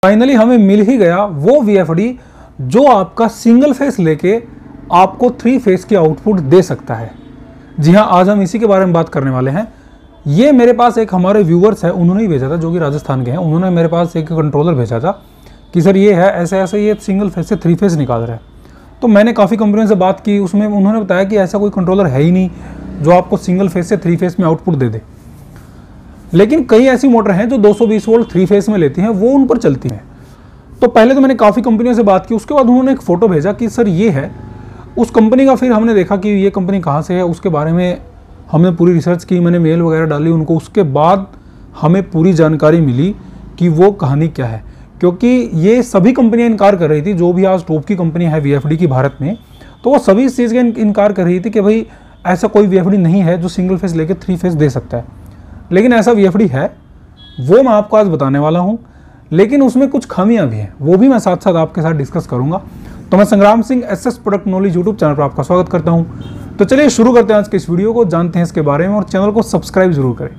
Finally हमें मिल ही गया वो VFD जो आपका सिंगल फेस लेके आपको 3 फेस की आउटपुट दे सकता है। जी हाँ, आज हम इसी के बारे में बात करने वाले हैं। ये मेरे पास एक हमारे व्यूवर्स है, उन्होंने ही भेजा था, जो कि राजस्थान के हैं। उन्होंने मेरे पास एक कंट्रोलर भेजा था कि सर ये है ऐसे ऐसे, ये सिंगल फेस से 3 फेस निकाल रहा है। तो मैंने काफ़ी कंपनियों से बात की, उसमें उन्होंने बताया कि ऐसा कोई कंट्रोलर है ही नहीं जो आपको सिंगल फेस से 3 फेस में आउटपुट दे दे। लेकिन कई ऐसी मोटर हैं जो 220 वोल्ट 3 फेस में लेती हैं, वो उन पर चलती हैं। तो पहले तो मैंने काफ़ी कंपनियों से बात की, उसके बाद उन्होंने एक फ़ोटो भेजा कि सर ये है उस कंपनी का। फिर हमने देखा कि ये कंपनी कहाँ से है, उसके बारे में हमने पूरी रिसर्च की, मैंने मेल वगैरह डाली उनको। उसके बाद हमें पूरी जानकारी मिली कि वो कहानी क्या है, क्योंकि ये सभी कंपनियां इनकार कर रही थी। जो भी आज टॉप की कंपनी है VFD की भारत में, तो वो सभी इस चीज़ का इनकार कर रही थी कि भाई ऐसा कोई VFD नहीं है जो सिंगल फेस लेके 3 फेस दे सकता है। लेकिन ऐसा VFD है, वो मैं आपको आज बताने वाला हूँ। लेकिन उसमें कुछ खामियां भी हैं, वो भी मैं साथ साथ आपके साथ डिस्कस करूँगा। तो मैं Sangram Singh SS product knowledge YouTube channel पर आपका स्वागत करता हूँ। तो चलिए शुरू करते हैं आज के इस वीडियो को, जानते हैं इसके बारे में, और चैनल को सब्सक्राइब जरूर करें।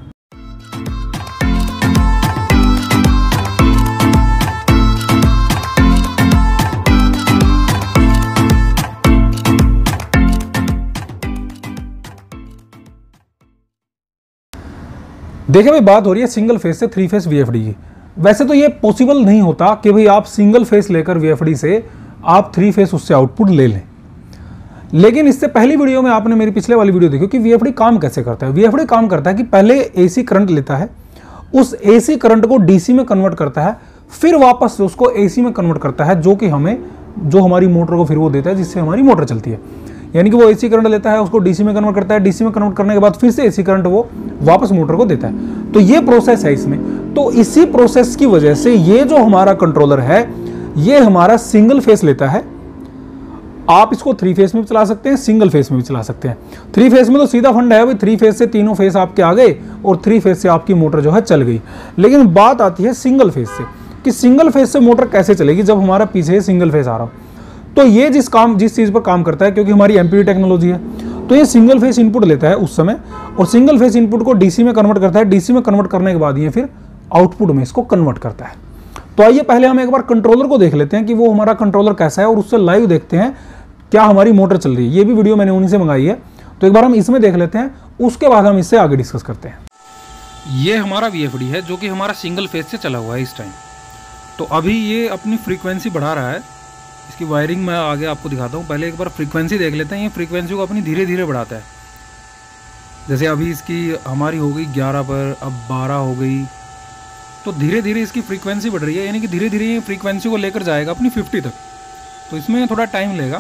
देखिए भाई, बात हो रही है सिंगल फेस से 3 फेस VFD की। वैसे तो ये पॉसिबल नहीं होता कि भाई आप सिंगल फेस लेकर VFD से आप 3 फेस उससे आउटपुट ले लें। लेकिन इससे पहली वीडियो में आपने मेरी पिछले वाली वीडियो देखी कि VFD काम कैसे करता है। VFD काम करता है कि पहले AC करंट लेता है, उस AC करंट को DC में कन्वर्ट करता है, फिर वापस से उसको AC में कन्वर्ट करता है, जो कि हमारी मोटर को फिर वो देता है, जिससे हमारी मोटर चलती है। यानी कि वो AC करंट लेता है, उसको DC में कन्वर्ट करता है, DC में कन्वर्ट करने के बाद फिर से AC करंट वो वापस मोटर को देता है। तो ये प्रोसेस है इसमें। तो इसी प्रोसेस की वजह से ये जो हमारा कंट्रोलर है, ये हमारा सिंगल फेस लेता है। आप इसको 3 फेस में भी चला सकते हैं, सिंगल फेस में भी चला सकते हैं। 3 फेस में तो सीधा फंड है भाई, 3 फेस से तीनों फेस आपके आ गए और 3 फेस से आपकी मोटर जो है चल गई। लेकिन बात आती है सिंगल फेस से, कि सिंगल फेस से मोटर कैसे चलेगी जब हमारा पीछे सिंगल फेस आ रहा हो। तो ये जिस चीज़ पर काम करता है, क्योंकि हमारी MPD टेक्नोलॉजी है, तो ये सिंगल फेस इनपुट लेता है उस समय, और सिंगल फेस इनपुट को DC में कन्वर्ट करता है। DC में कन्वर्ट करने के बाद ये फिर आउटपुट में इसको कन्वर्ट करता है। तो आइए पहले हम एक बार कंट्रोलर को देख लेते हैं कि वो हमारा कंट्रोलर कैसा है, और उससे लाइव देखते हैं क्या हमारी मोटर चल रही है। ये भी वीडियो मैंने उन्हीं से मंगाई है, तो एक बार हम इसमें देख लेते हैं, उसके बाद हम इससे आगे डिस्कस करते हैं। ये हमारा VFD है जो कि हमारा सिंगल फेस से चला हुआ है इस टाइम। तो अभी ये अपनी फ्रीक्वेंसी बढ़ा रहा है। इसकी वायरिंग मैं आगे आपको दिखाता हूँ। पहले एक बार फ्रीक्वेंसी देख लेते हैं। ये फ्रीक्वेंसी को अपनी धीरे धीरे बढ़ाता है। जैसे अभी इसकी हमारी हो गई 11 पर, अब 12 हो गई। तो धीरे धीरे इसकी फ्रीक्वेंसी बढ़ रही है, यानी कि धीरे धीरे ये फ्रीक्वेंसी को लेकर जाएगा अपनी 50 तक। तो इसमें थोड़ा टाइम लेगा।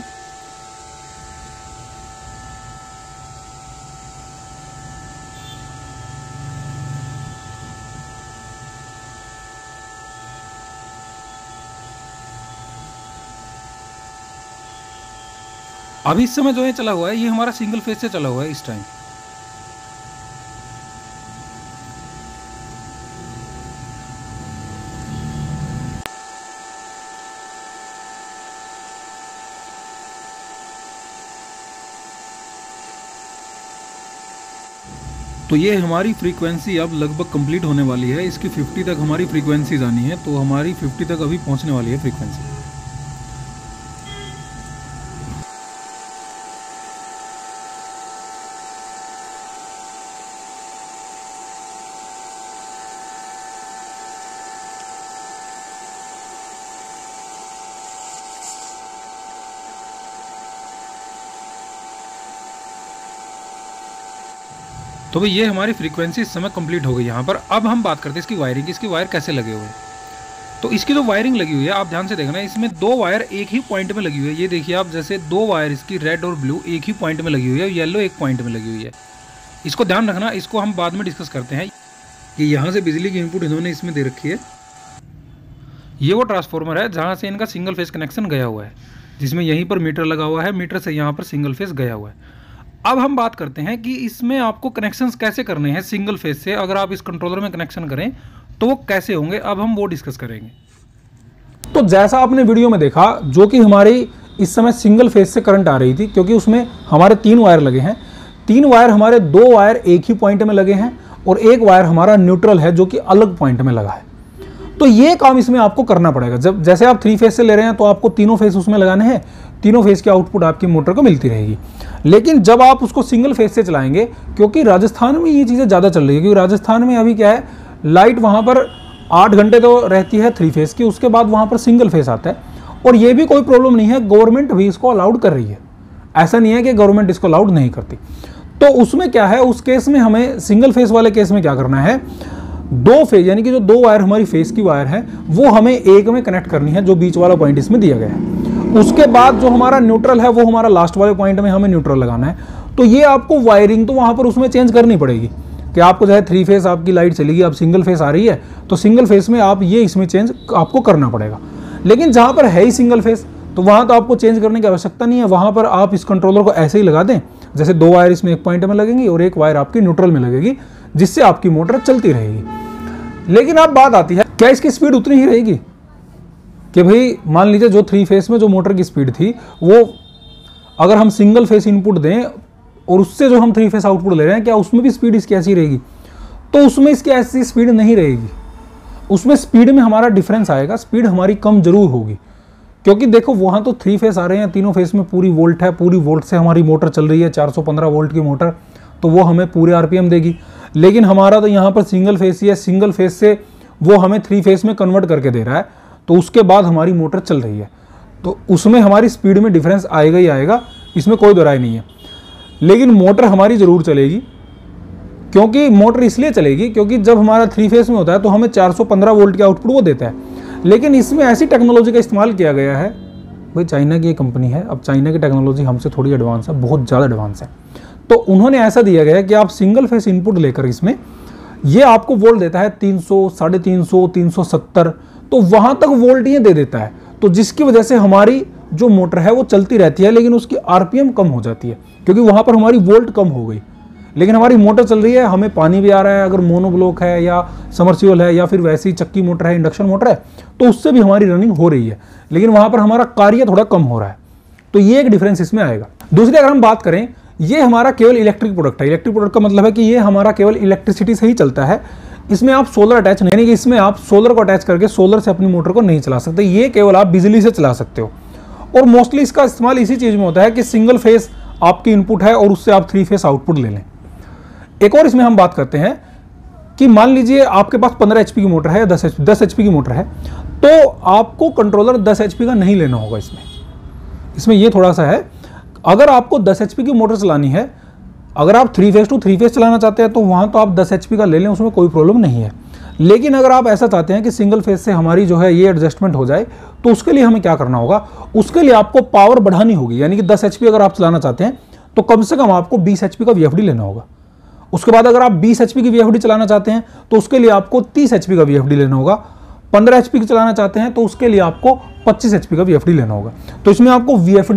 अभी इस समय जो ये चला हुआ है, ये हमारा सिंगल फेस से चला हुआ है इस टाइम। तो ये हमारी फ्रीक्वेंसी अब लगभग कंप्लीट होने वाली है। इसकी 50 तक हमारी फ्रीक्वेंसी जानी है, तो हमारी 50 तक अभी पहुंचने वाली है फ्रीक्वेंसी। तो भाई ये हमारी फ्रीक्वेंसी इस समय कंप्लीट हो गई यहाँ पर। अब हम बात करते हैं इसकी वायरिंग की। इसकी वायर कैसे लगे हुए हैं। तो इसकी जो वायरिंग लगी हुई है, आप ध्यान से देखना, इसमें 2 वायर एक ही पॉइंट में लगी हुई है। ये देखिए आप, जैसे 2 वायर इसकी रेड और ब्लू एक ही पॉइंट में लगी हुई है, येलो एक पॉइंट में लगी हुई है। इसको ध्यान रखना, इसको हम बाद में डिस्कस करते हैं। कि यहाँ से बिजली की इनपुट इन्होंने इसमें दे रखी है। ये वो ट्रांसफार्मर है जहाँ से इनका सिंगल फेस कनेक्शन गया हुआ है, जिसमें यहीं पर मीटर लगा हुआ है, मीटर से यहाँ पर सिंगल फेस गया हुआ है। अब हम बात करते हैं कि इसमें आपको कनेक्शंस कैसे करने हैं सिंगल फेस से। अगर आप इस कंट्रोलर में कनेक्शन करें तो वो कैसे होंगे, अब हम वो डिस्कस करेंगे। तो जैसा आपने वीडियो में देखा, जो कि हमारी इस समय सिंगल फेस से करंट आ रही थी, क्योंकि उसमें हमारे 3 वायर लगे हैं। 3 वायर हमारे 2 वायर एक ही पॉइंट में लगे हैं और एक वायर हमारा न्यूट्रल है जो कि अलग पॉइंट में लगा है। तो ये काम इसमें आपको करना पड़ेगा। जब जैसे आप 3 फेज से ले रहे हैं तो आपको तीनों फेज उसमें लगाने हैं, तीनों फेज की आउटपुट आपकी मोटर को मिलती रहेगी। लेकिन जब आप उसको सिंगल फेज से चलाएंगे, क्योंकि राजस्थान में ये चीज़ें ज़्यादा चल रही है, क्योंकि राजस्थान में अभी क्या है, लाइट वहाँ पर 8 घंटे तो रहती है 3 फेज की, उसके बाद वहाँ पर सिंगल फेज आता है। और ये भी कोई प्रॉब्लम नहीं है, गवर्नमेंट भी इसको अलाउड कर रही है, ऐसा नहीं है कि गवर्नमेंट इसको अलाउड नहीं करती। तो उसमें क्या है, उस केस में हमें सिंगल फेज वाले केस में क्या करना है, 2 फेज यानी कि जो 2 वायर हमारी फेज की वायर है वो हमें एक में कनेक्ट करनी है, जो बीच वाला पॉइंट इसमें दिया गया है। उसके बाद जो हमारा न्यूट्रल है वो हमारा लास्ट वाले पॉइंट में हमें न्यूट्रल लगाना है। तो ये आपको वायरिंग तो वहां पर उसमें चेंज करनी पड़ेगी कि आपको चाहे 3 फेज आपकी लाइट चलेगी, अब सिंगल फेज आ रही है तो सिंगल फेज में आप ये इसमें चेंज आपको करना पड़ेगा। लेकिन जहां पर है ही सिंगल फेज तो वहां तो आपको चेंज करने की आवश्यकता नहीं है, वहां पर आप इस कंट्रोलर को ऐसे ही लगा दें, जैसे 2 वायर इसमें एक पॉइंट में लगेंगी और एक वायर आपकी न्यूट्रल में लगेगी, जिससे आपकी मोटर चलती रहेगी। लेकिन अब बात आती है, क्या इसकी स्पीड उतनी ही रहेगी कि भाई मान लीजिए जो 3 फेज में जो मोटर की स्पीड थी वो अगर हम सिंगल फेज इनपुट दें और उससे जो हम 3 फेज आउटपुट ले रहे हैं, क्या उसमें भी स्पीड इसकी ऐसी रहेगी? तो उसमें इसकी ऐसी स्पीड नहीं रहेगी, उसमें स्पीड में हमारा डिफरेंस आएगा, स्पीड हमारी कम जरूर होगी। क्योंकि देखो वहां तो 3 फेज आ रहे हैं, तीनों फेज में पूरी वोल्ट है, पूरी वोल्ट से हमारी मोटर चल रही है, 415 वोल्ट की मोटर, तो वो हमें पूरे आरपीएम देगी। लेकिन हमारा तो यहाँ पर सिंगल फेज ही है, सिंगल फेज से वो हमें 3 फेज में कन्वर्ट करके दे रहा है, तो उसके बाद हमारी मोटर चल रही है, तो उसमें हमारी स्पीड में डिफरेंस आएगा ही आएगा, इसमें कोई दो राय नहीं है। लेकिन मोटर हमारी जरूर चलेगी, क्योंकि मोटर इसलिए चलेगी क्योंकि जब हमारा 3 फेज में होता है तो हमें 415 वोल्ट की आउटपुट वो देता है। लेकिन इसमें ऐसी टेक्नोलॉजी का इस्तेमाल किया गया है, भाई चाइना की ये कंपनी है, अब चाइना की टेक्नोलॉजी हमसे थोड़ी एडवांस है, बहुत ज़्यादा एडवांस है। तो उन्होंने ऐसा दिया गया है कि आप सिंगल फेस इनपुट लेकर इसमें ये आपको वोल्ट देता है 300, 350, 370, तो वहाँ तक वोल्ट ये दे देता है। तो जिसकी वजह से हमारी जो मोटर है वो चलती रहती है, लेकिन उसकी आरपीएम कम हो जाती है, क्योंकि वहाँ पर हमारी वोल्ट कम हो गई। लेकिन हमारी मोटर चल रही है, हमें पानी भी आ रहा है, अगर मोनोब्लॉक है या समरसिबल है या फिर वैसी चक्की मोटर है, इंडक्शन मोटर है, तो उससे भी हमारी रनिंग हो रही है, लेकिन वहां पर हमारा कार्य थोड़ा कम हो रहा है। तो ये एक डिफरेंस इसमें आएगा। दूसरी अगर हम बात करें, ये हमारा केवल इलेक्ट्रिक प्रोडक्ट है। इलेक्ट्रिक प्रोडक्ट का मतलब है कि ये हमारा केवल इलेक्ट्रिसिटी से ही चलता है, इसमें आप सोलर अटैच नहीं, यानी कि इसमें आप सोलर को अटैच करके सोलर से अपनी मोटर को नहीं चला सकते, ये केवल आप बिजली से चला सकते हो। और मोस्टली इसका इस्तेमाल इसी चीज में होता है कि सिंगल फेस आपकी इनपुट है और उससे आप 3 फेस आउटपुट ले लें। एक और इसमें हम बात करते हैं कि मान लीजिए आपके पास 15 एचपी की मोटर है, 10 एचपी की मोटर है, तो आपको कंट्रोलर 10 एचपी का नहीं लेना होगा। इसमें ये थोड़ा सा है, अगर आपको 10 एचपी की मोटर चलानी है, अगर आप 3 फेज टू 3 फेज चलाना चाहते हैं तो वहां तो आप 10 एचपी का ले लें, उसमें कोई प्रॉब्लम नहीं है। लेकिन अगर आप ऐसा चाहते हैं कि सिंगल फेज से हमारी जो है ये एडजस्टमेंट हो जाए, तो उसके लिए हमें क्या करना होगा, उसके लिए आपको पावर बढ़ानी होगी। यानी कि 10 एचपी अगर आप चलाना चाहते हैं तो कम से कम आपको 20 एचपी का वीएफडी लेना होगा। उसके बाद अगर आप 20 एचपी की वीएफडी चलाना चाहते हैं तो उसके लिए आपको 30 एचपी का वीएफडी लेना होगा। 15 एचपी की चलाना चाहते हैं तो उसके लिए आपको 25 एचपी का वीएफडी लेना होगा। तो इसमें आपको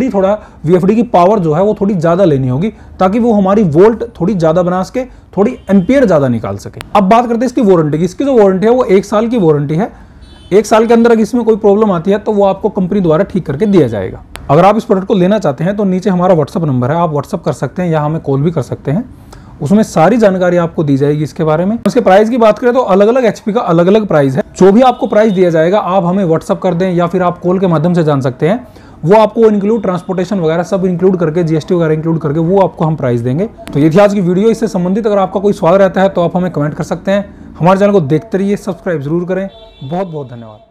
वीएफडी की पावर जो है वो थोड़ी ज्यादा लेनी होगी, ताकि वो हमारी वोल्ट थोड़ी ज्यादा बना सके, थोड़ी एम्पियर ज्यादा निकाल सके। अब बात करते हैं इसकी वारंटी की। इसकी जो वारंटी है वो 1 साल की वारंटी है। 1 साल के अंदर अगर इसमें कोई प्रॉब्लम आती है तो वो आपको कंपनी द्वारा ठीक करके दिया जाएगा। अगर आप इस प्रोडक्ट को लेना चाहते हैं तो नीचे हमारा व्हाट्सअप नंबर है, आप व्हाट्सअप कर सकते हैं या हमें कॉल भी कर सकते हैं, उसमें सारी जानकारी आपको दी जाएगी इसके बारे में। इसके प्राइस की बात करें तो अलग अलग एचपी का अलग अलग प्राइस है। जो भी आपको प्राइस दिया जाएगा आप हमें व्हाट्सअप कर दें या फिर आप कॉल के माध्यम से जान सकते हैं, वो आपको इंक्लूड ट्रांसपोर्टेशन वगैरह सब इंक्लूड करके, जीएसटी वगैरह इंक्लूड करके वो आपको हम प्राइस देंगे। तो ये थी आज की वीडियो। इससे संबंधित अगर आपका कोई सवाल रहता है तो आप हमें कमेंट कर सकते हैं। हमारे चैनल को देखते रहिए, सब्सक्राइब जरूर करें। बहुत बहुत धन्यवाद।